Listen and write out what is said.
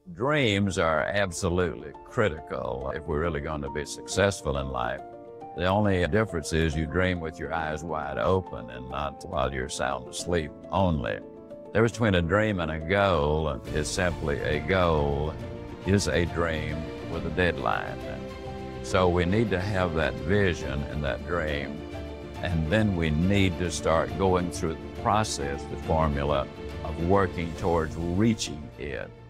Dreams are absolutely critical if we're really going to be successful in life. The only difference is you dream with your eyes wide open and not while you're sound asleep only. The difference between a dream and a goal is simply a goal is a dream with a deadline. So we need to have that vision and that dream, and then we need to start going through the process, the formula of working towards reaching it.